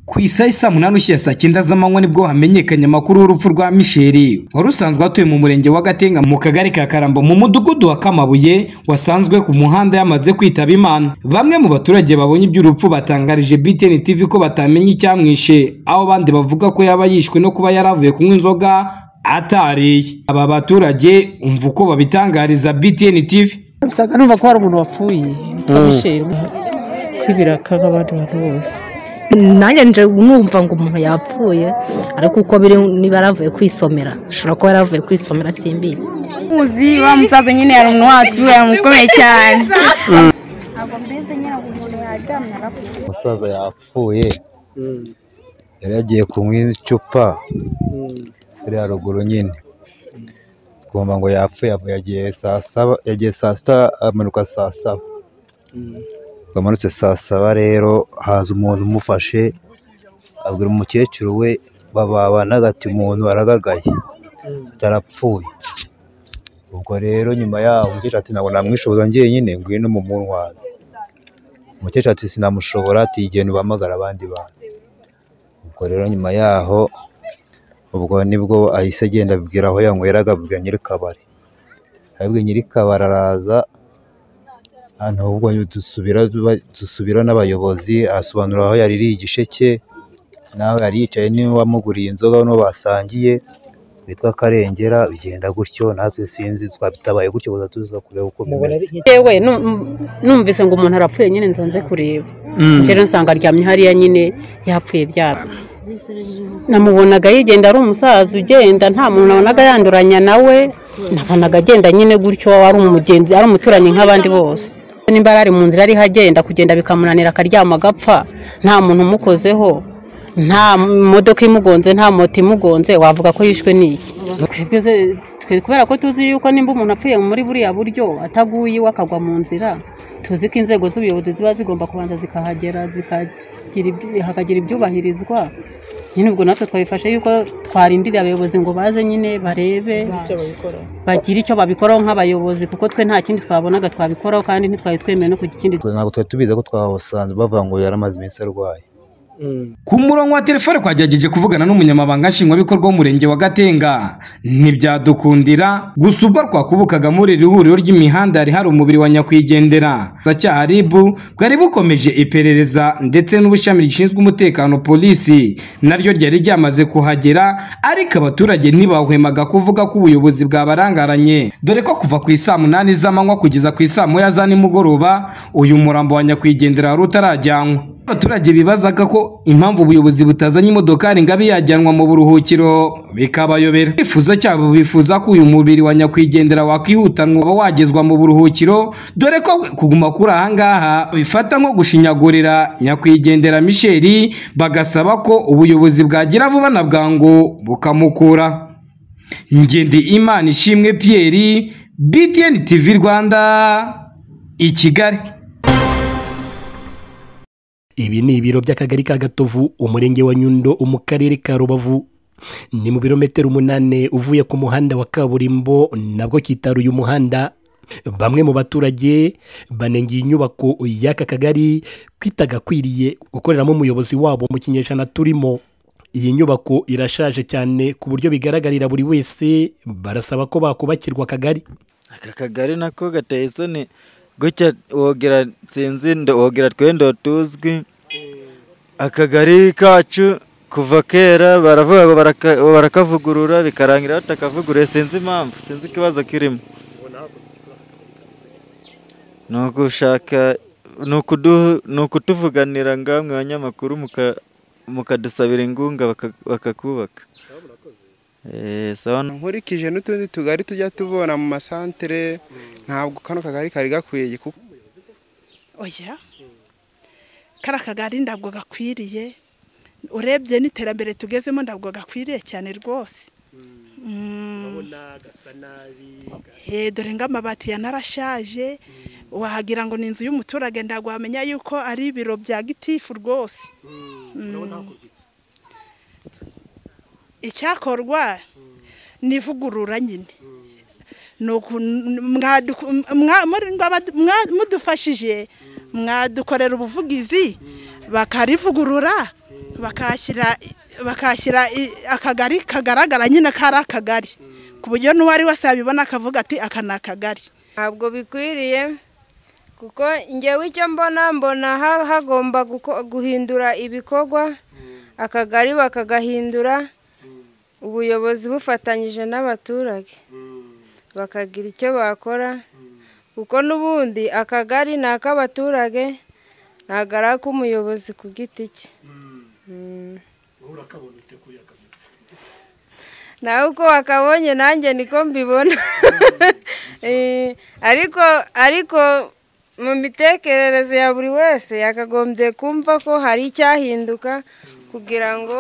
Ku isaha saa 8 z'amanywa nibwo hamenyekanye amakuru y'urupfu rwa Michel wari usanzwe atuye mu murenge wa Gatenga mu kagari ka Karambo mu mudugudu wa Kamabuye wasanzwe ku muhanda yamaze kwitaba Imana. Bamwe mu baturage babonye iby'urupfu batangarije BTN TV ko batamenye icyamwishe, aho bandi bavuga ko yaba yishwe no kuba yaravuye kunywa inzoga atariye. Aba baturage umva uko babitangariza BTN TV. Usanga numva ko hari umuntu wapfuye Michel kwibiraka nk'abandi bantu bose. Nanjye nje numva ngo umuntu yapfuye ariko uko biri niba yaravuye kwisomera, ushobora kuba yaravuye kwisomera simbizi. Muzi wa musaza nyine yari umuntu wacu yamukomeye cyane. Abo mbese nyine umuntu yaryamye arapfuye. Musaza yapfuye. Yari yagiye kunywa icupa. Yari haruguru nyine. Twumva ngo yapfuye yagiye saa 7, yagiye saa 6 amanuka saa 7. Bamanutse saa 7 rero haza umuntu umufashe abwira umukecuru we bababanaga ati umuntu aragagaye atarapfuye. Ubwo rero nyuma yaho umukecuru ati ntabwo namwishoboza ngiye nyine ngwino mu muntwazi. Umukecuru ati sinamushobora ati igenda ubamagara abandi bantu. Ubwo rero nyuma yaho ubwo nibwo ahise agenda abwira aho yanyweraga abwira nyirikabari. Abwira nyirikabari araza hano ubwo dusubira n'abayobozi asobanura aho yaririye igisheke naho yari yicaye ni wamuguriye inzoga no basangiye witwa Karengera bigenda gutyo natwe sinzi twabitabaye gutyo guza tuza kureba uko bimeze. Yewe numvise ngo umuntu arapfuye nyine nzanze kureba. Njye nsanga aryamye hariya nyine yapfuye byara. Namubonaga yigenda ari umusaza ugenda nta muntu nabonaga yanduranya nawe, nabonaga agenda nyine gutyo ari umugenzi ari umuturanyi nk'abandi bose. Nimba ari mu nzira ari hagenda kugenda bikamunanira akaryama agapfa nta muntu umukozeho, nta modoka imugonze nta moto imugonze wavuga ko yishwe n'iki. Kubera ko tuzi yuko nimba umuntu apfuye muri buriya buryo ataguye wakagwa mu nzira, tuzi ko inzego z'ubuyobozi ziba zigomba kubanza zikahagera hakagira ibyubahirizwa. Nyine ubwo natwe twabifashe yuko twarindira abayobozi ngo baze nyine barebe bagira icyo babikoraho nk'abayobozi, kuko twe nta kindi twabonaga twabikoraho kandi ntitwari twemeye no kugikindi. Ntabwo twari tubizi ko twabasanze bavuga ngo yaramaze iminsi arwaye. Ku murongo wa telefone twagerageje kuvugana n'umunyamabanga nshingwabikorwa w'umurenge wa Gatenga ntibyadukundira, gusa ubwo twakubukaga muri iri huriro ry'imihanda hari umubiri wa nyakwigendera. Sacyaharibu bwari bukomeje iperereza ndetse n'ubushami rishinzwe umutekano polisi naryo ryari ryamaze kuhagera, ariko abaturage ntibahwemaga kuvuga ko ubuyobozi bwabarangaranye, dore ko kuva ku saa 8 z'amanywa kugeza ku saa 1 za nimugoroba uyu murambo wa nyakwigendera wari utarajyanwa. Abaturage bibazaga ko impamvu ubuyobozi butazanye imodokari ngabe yajyanwa mu buruhukiro bikabayobera. Bifuza cyabo bifuza ko uyu mubiri wa nyakwigendera wakwihutanwa wagezwa mu buruhukiro, dore ko kuguma kuri ahangaha bifata nko gushinyagurira nyakwigendera Michel, bagasaba ko ubuyobozi bwagira vuba na bwangu bukamukura. Ngende Imana Ishimwe Pierre, BTN TV Rwanda, i Kigali. Ibi ni ibiro by'akagari ka Gatovu umurenge wa Nyundo mu karere ka Rubavu, ni mu birometero 8 uvuye ku muhanda wa kaburimbo nabwo kitaruye umuhanda. Bamwe mu baturage banengiye inyubako y'aka kagari kwitagakwiriye gukoreramo umuyobozi wabo mu kinyejana turimo. Iyi nyubako irashaje cyane ku buryo bigaragarira buri wese, barasaba ko bakubakirwa akagari. Aka kagari nako gateye isoni gutya wogera sinzi wogera twendo tuzwi. Akagari kacu kuva kera baravuga barakavugurura bikarangira batakavugurura, sinzi impamvu, sinzi ikibazo kirimo. Nugushaka nukutuvuganira ngamwe abanyamakuru mukadusabira ingunga bakakubaka. Nkurikije n'utundi tugari tujya tubona mu masantere ntabwo kano kagari kari gakwiye kuko oya kara kagari ndabwo gakwiriye, urebye n'iterambere tugezemo ndabwo gakwiriye cyane rwose. Urabona gasa nabi, dore ng'amabati yanarashaje wahagira ngo ni inzu y'umuturage, ndagwa wamenya yuko ari ibiro bya gitifu rwose. Icyakorwa nivugurura nyine mudufashije mwadukorera ubuvugizi bakarivugurura bakashyira akagari kagaragara nyine kari akagari ku buryo n'uwari wese yabibona akavuga ati aka ni akagari. Ntabwo bikwiriye kuko ngewe icyo mbona hagomba guhindura ibikorwa, akagari bakagahindura, ubuyobozi bufatanyije n'abaturage bakagira icyo bakora, kuko n'ubundi akagari ni ak'abaturage ntabwo ari ak'umuyobozi ku giti cye. nawe uko wakabonye nanjye niko mbibona. ariko mu mitekerereze ya buri wese yakagombye kumva ko hari icyahinduka kugira ngo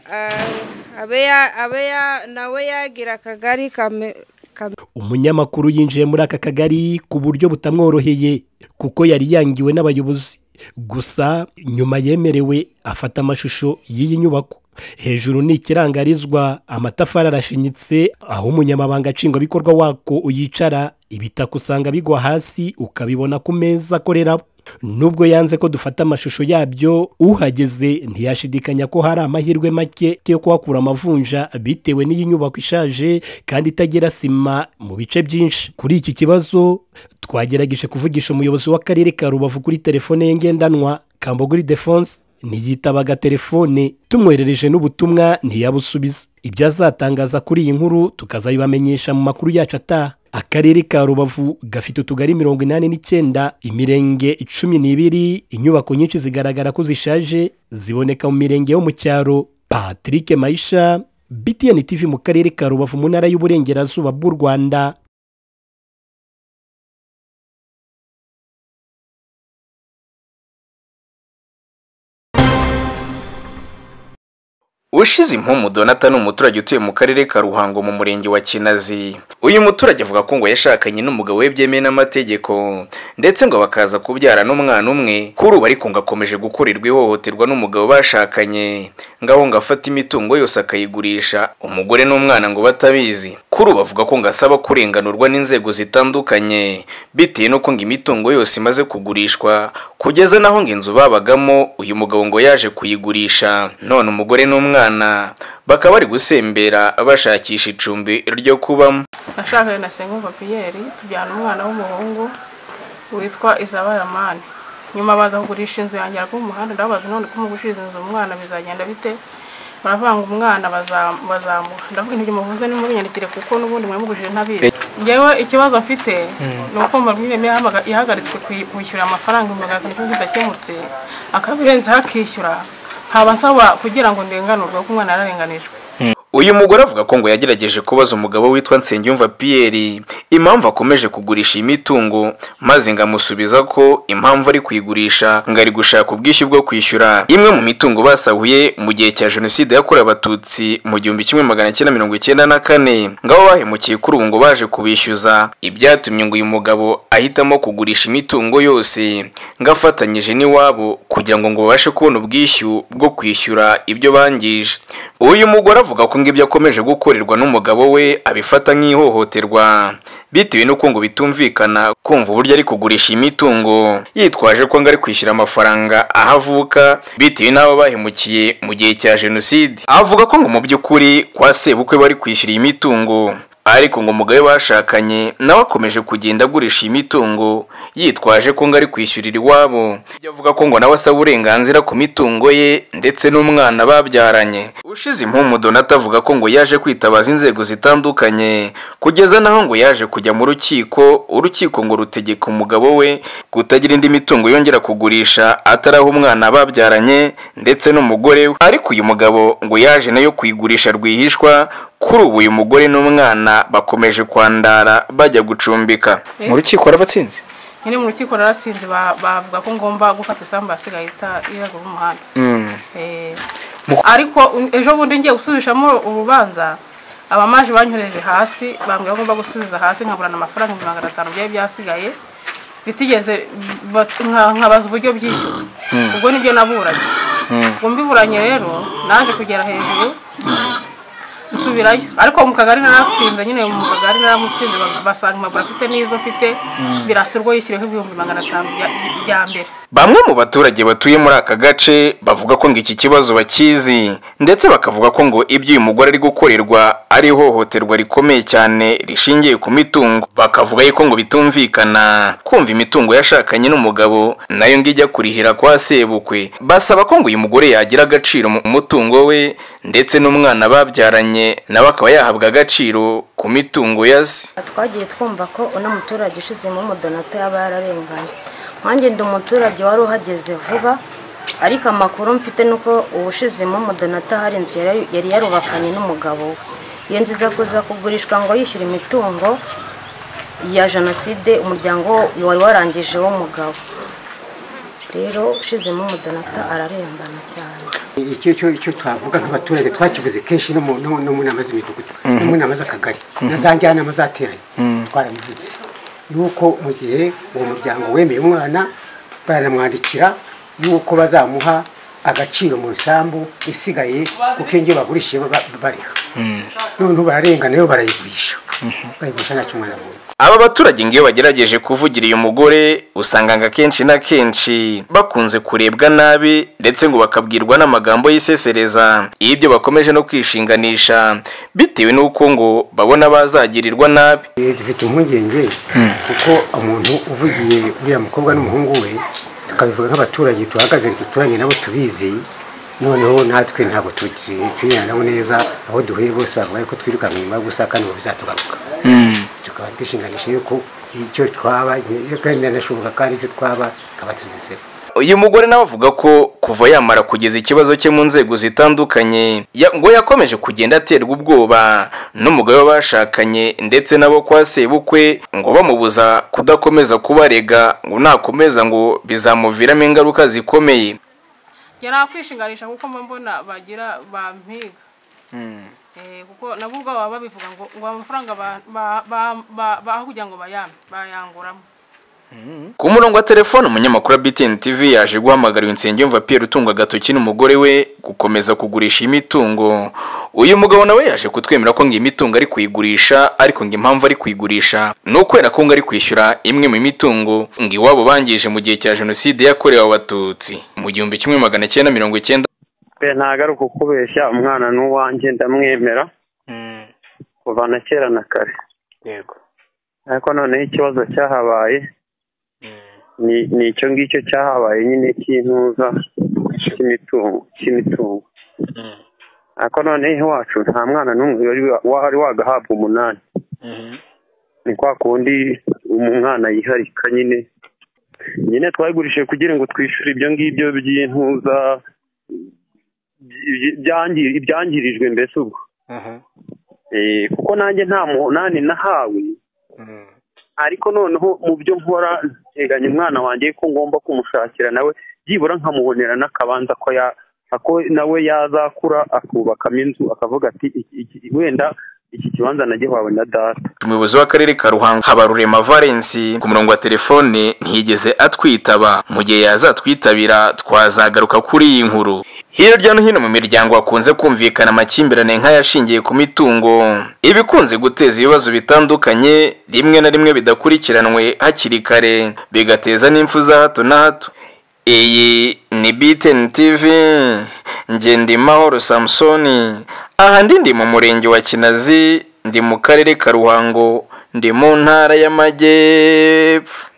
nawe yagira akagari umunyamakuru yinjiye muri aka kagari ku buryo butamworoheye kuko yari yangiwe n'abayobozi, gusa nyuma yemerewe afata amashusho y'iyi nyubako. Hejuru ni ikirangarizwa, amatafari arashinyitse, aho umunyamabanga nshingwabikorwa wako uyicara, ibitaka usanga bigwa hasi ukabibona ku meza akorera. Nubwo yanze ko dufata amashusho yabyo, uhageze ntiyashidikanya ko hari amahirwe make yo kuhakura amavunja bitewe n'iyi nyubako ishaje kandi itagira sima mu bice byinshi. Kuri iki kibazo twagerageje kuvugisha umuyobozi w'akarere ka Rubavu kuri telefone ye ngendanwa, Kamboguri Defonse, ntiyitabaga telefone, tumwoherereje n'ubutumwa ntiyabusubiza. Ibyo azatangaza kuri iyi nkuru tukazabibamenyesha mu makuru yacu ataha. Akarere ka Rubavu gafite utugari 89, imirenge 12, inyubako nyinshi zigaragara ko zishaje ziboneka mu mirenge yo mu cyaro. Patrick Maisha, BTN TV mu karere ka Rubavu mu ntara y'Uburengerazuba bw'u Rwanda. Ushize impumu Donathan umuturage utuye mu karere ka Ruhango mu murenge wa Kinazi. Uyu muturage avuga ko ngo yashakanye n'umugabo we byemeye n'amategeko ndetse ngo bakaza kubyara n'umwana umwe. Kuri ubu ariko ngo akomeje gukorerwa ihohoterwa n'umugabo bashakanye, ngaho ngo afata imitungo yose akayigurisha, umugore n'umwana ngo batabizi. Kuri ubu bavuga ko ngo asaba kurenganurwa n'inzego zitandukanye bitewe n'uko ngo imitungo yose imaze kugurishwa, kugeza naho ngo inzu babagamo uyu mugabo ngo yaje kuyigurisha, none umugore n'umwana bakaba bari gusembera bashakisha icumbi ryo kubamo. Nashakaye na Sengumva Pierre, tubyana umwana w'umuhungu witwa Izabayamani. Nyuma baza kugurisha inzu yanjye ku muhanda, ndabaza none ko mugushiza inzu umwana bizagenda bite? Baravuga ngo umwana bazamuha. Ndavuga nti muvuze ni muri nyandikire kuko n'ubundi mwe mugujije ntabizi. Ngewe ikibazo afite nuko marwime yahagaritswe kwishyura amafaranga umugakana cyo kidakemutse, akabirenza hakishyura. Habasaba kugira ngo ndenganurwe ko umwana ararenganijwe. Uyu mugore avuga ko ngo yagerageje kubaza umugabo witwa Nsengiyumva Pierre impamvu akomeje kugurisha imitungo, maze ngamusubiza ko impamvu ari kuyigurisha ngo ari gushaka ubwishyu bwo kwishyura imwe mu mitungo basahuye mu gihe cya Jenoside yakorewe Abatutsi mu 1994, ngabo bahemukiye kuri ubu ngo baje kubishyuza. Ibyatumye ngo uyu mugabo ahitamo kugurisha imitungo yose ngafatanyije n'iwabo kugira ngo babashe kubona ubwishyu bwo kwishyura ibyo bangije. Uyu mugore avuga ko ngibyo akomeje gukorerwa n'umugabo we abifata nk'ihohoterwa bitewe n'uko ngo bitumvikana kumva uburyo ari kugurisha imitungo yitwaje ko ngo ari kwishyura amafaranga ahavuka bitewe n'abo bahemukiye mu gihe cya Jenoside. Avuga ko ngo mu by'ukuri kwa sebukwe bari kwishyura imitungo, ariko ngo umugabo bashakanye nawe akomeje kugenda agurisha imitungo yitwaje ko ngo ari kwishyurira iwabo. Avuga ko ngo nawe asaba uburenganzira ku mitungo ye ndetse n'umwana babyaranye. Ushize impumu Donathan avuga ko ngo yaje kwitabaza inzego zitandukanye kugeza naho ngo yaje kujya mu rukiko, urukiko ngo rutegeka umugabo we kutagira indi mitungo yongera kugurisha ataraho umwana babyaranye ndetse n'umugore we. Ariko uyu mugabo ngo yaje nayo kuyigurisha rwihishwa. Kuri ubu uyu mugore n'umwana bakomeje kwandara bajya gucumbika. Mu rukiko rabatsinze. Nyine mu rukiko raratsinze, bavuga ko ngomba gufata isambu asigaye iraga umuhanda. Ariko ejo bundi ngiye gusubishamo urubanza, abamaje banyoreje hasi bambwira ko ngomba gusubiza hasi nkaburana amafaranga 500 byaye byasigaye bitigeze nkabaza uburyo byishyura. Ubwo nibyo naburanye. Ngo mbiburanye rero naje kugera hejuru nsubirayo ariko mu kagari naratsinze nyine mu kagari naramutsinze basanga impapuro afite n'izo afite birasa urwo yishyiriyeho 500 bya mbere. Bamwe mu baturage batuye muri aka gace bavuga ko ngo iki kibazo bakizi ndetse bakavuga ko ngo ibyo uyu mugore ari gukorerwa ari ihohoterwa rikomeye cyane rishingiye ku mitungo. Bakavuga yuko ngo bitumvikana kumva imitungo yashakanye n'umugabo nayo ngo ijya kurihira kwa sebukwe. Basaba ko ngo uyu mugore yagira agaciro mu mutungo we ndetse n'umwana babyaranye nawe akaba yahabwa agaciro ku mitungo yazi. Twagiye twumva ko uno muturage ushizemo umudonata yaba yararenganye. Nkanjye ndi umuturage wari uhageze vuba ariko amakuru mfite nuko ubushizemo umudonata hari inzu yari yarubakanye n'umugabo. Iyo nziza kuza kugurishwa ngo yishyura imitungo ya jenoside umuryango wari warangije wo mugabo. Rero ushizemo umudonata ararengana cyane. Icyo twavuga nk'abaturage twakivuze kenshi no mu nama z'imidugudu no mu nama z'akagari na za njyanama zateranye twarabivuze yuko mu gihe uwo muryango wemeye umwana baranamwandikira yuko bazamuha agaciro mu rusambu isigaye kuko ingiye bagurishije bariha none bararengana yo barayigurisha ntacyo umwana abonye. Aba baturage ngiyo bagerageje kuvugira uyu mugore usanga nga kenshi na kenshi bakunze kurebwa nabi ndetse ngo bakabwirwa n'amagambo yisesereza ibyo bakomeje no kwishinganisha bitewe n'uko ngo babona bazagirirwa nabi. Dufite impungenge kuko umuntu uvugiye uriya mukobwa n'umuhungu we tukabivuga nk'abaturage tuhagaze duturanye nabo tubizi noneho natwe ntabwo tunyana nabo neza aho duhuye bose bavuga ko twirukanka nyuma yo gusaka ngo bizatugaruka. Tukaba twishinganisha yuko icyo twaba kandi nanashoboka kandi icyo twaba kaba tuziseba. Uyu mugore nawe avuga ko kuva yamara kugeza ikibazo cye mu nzego zitandukanye ngo yakomeje kugenda aterwa ubwoba n'umugabo bashakanye ndetse nabo kwa sebukwe ngo bamubuza kudakomeza kubarega ngo nakomeza ngo bizamuviramo ingaruka zikomeye. Yarakwishinganisha kuko mbona bagira bampiga. Kuko nabo ubwo baba babivuga ngo amafaranga baho kugira ngo bayanguramo. Ku murongo wa telefone umunyamakuru wa BTN TV yaje guhamagara Nsengiyumva Pierre utunga agatoki n'umugore we gukomeza kugurisha imitungo. Uyu mugabo nawe yaje kutwemera ko ngo imitungo ari kuyigurisha ariko ngo impamvu ari kuyigurisha nukwera ko ngo ari kwishyura imwe mu mitungo ngo iwabo bangije mu gihe cya jenoside yakorewe abatutsi mu 1990. Ntagaruka kubeshya umwana n'uwanjye ndamwemera kuva na kera na kare. Yego. Ariko none ikibazo cyahabaye ni icyo ngicyo cyahabaye nyine cy'intuza cy'imitungo. Ariko none iwacu nta mwana n'umwe wari wagahabwa 8. Ni kwa kundi umwana yiharika nyine twayigurishije kugira ngo twishyure ibyo ngibyo by'intuza ibyangirijwe mbese ubwo. Kuko nanjye nta munani nahawe ariko noneho mu byo nkora nteganya umwana wanjye ko ngomba kumushakira nawe byibura nkamubonera n'akabanza ko nawe yazakura akubakamo inzu akavuga ati wenda iki kibanza nagihawe na data. Umuyobozi w'akarere ka Ruhango Habarurema Valence ku murongo wa telefone ntiyigeze atwitaba. Mu gihe yazatwitabira twazagaruka kuri iyi nkuru. Hirya no hino mu miryango hakunze kumvikana amakimbirane nk'ayashingiye ku mitungo ibikunze guteza ibibazo bitandukanye rimwe na rimwe bidakurikiranwe hakiri kare bigateza n'impfu za hato na hato. Iyi ni BTN TV Ngendimahoro Samsoni. Aha ndi mu murenge wa Kinazi ndi mu karere ka Ruhango ndi mu ntara y'Amajyepfo.